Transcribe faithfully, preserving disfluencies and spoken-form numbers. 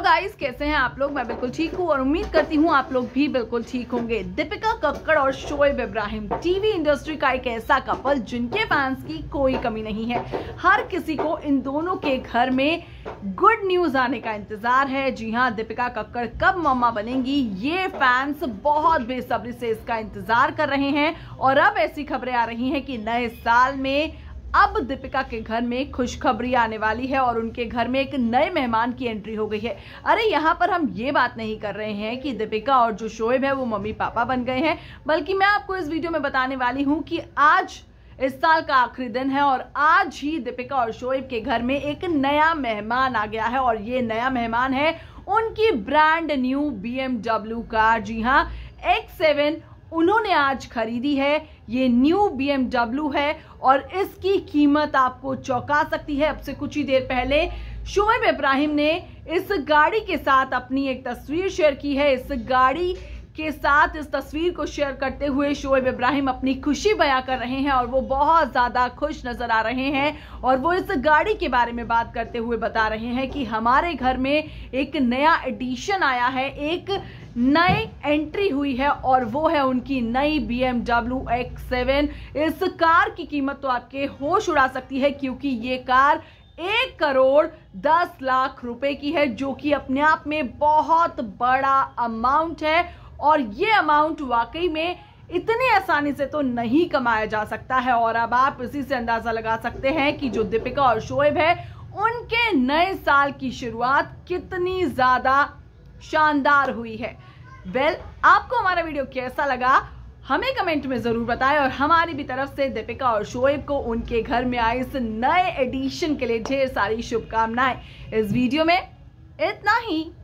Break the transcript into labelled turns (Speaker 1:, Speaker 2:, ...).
Speaker 1: Guys, कैसे हैं आप लोग। मैं बिल्कुल ठीक हूँ और उम्मीद करती हूँ आप लोग भी बिल्कुल ठीक होंगे। दीपिका कक्कड़ और शोएब इब्राहिम टीवी इंडस्ट्री का एक ऐसा कपल जिनके फैंस की कोई कमी नहीं है। हर किसी को इन दोनों के घर में गुड न्यूज आने का इंतजार है। जी हाँ, दीपिका कक्कड़ कब मम्मा बनेंगी, ये फैंस बहुत बेसब्री से इसका इंतजार कर रहे हैं। और अब ऐसी खबरें आ रही हैं कि नए साल में अब दीपिका के घर में खुशखबरी आने वाली है और उनके घर में एक नए मेहमान की एंट्री हो गई है। अरे यहाँ पर हम ये बात नहीं कर रहे हैं कि दीपिका और जो शोएब है वो मम्मी पापा बन गए हैं, बल्कि मैं आपको इस वीडियो में बताने वाली हूँ कि आज इस साल का आखिरी दिन है और आज ही दीपिका और शोएब के घर में एक नया मेहमान आ गया है। और ये नया मेहमान है उनकी brand new B M W car. जी हाँ, एक्स सेवन उन्होंने आज खरीदी है। ये न्यू बी एम डब्ल्यू है और इसकी कीमत आपको चौंका सकती है। अब से कुछ ही देर पहले शोएब इब्राहिम ने इस गाड़ी के साथ अपनी एक तस्वीर शेयर की है। इस गाड़ी के साथ इस तस्वीर को शेयर करते हुए शोएब इब्राहिम अपनी खुशी बयां कर रहे हैं और वो बहुत ज्यादा खुश नजर आ रहे हैं। और वो इस गाड़ी के बारे में बात करते हुए बता रहे हैं कि हमारे घर में एक नया एडिशन आया है, एक नई एंट्री हुई है और वो है उनकी नई B M W X seven. इस कार की कीमत तो आपके होश उड़ा सकती है, क्योंकि ये कार एक करोड़ दस लाख रुपए की है, जो कि अपने आप में बहुत बड़ा अमाउंट है। और ये अमाउंट वाकई में इतनी आसानी से तो नहीं कमाया जा सकता है। और अब आप इसी से अंदाजा लगा सकते हैं कि जो दीपिका और शोएब है उनके नए साल की शुरुआत कितनी ज्यादा शानदार हुई है। वेल, आपको हमारा वीडियो कैसा लगा हमें कमेंट में जरूर बताएं और हमारी भी तरफ से दीपिका और शोएब को उनके घर में आए इस नए एडिशन के लिए ढेर सारी शुभकामनाएं। इस वीडियो में इतना ही।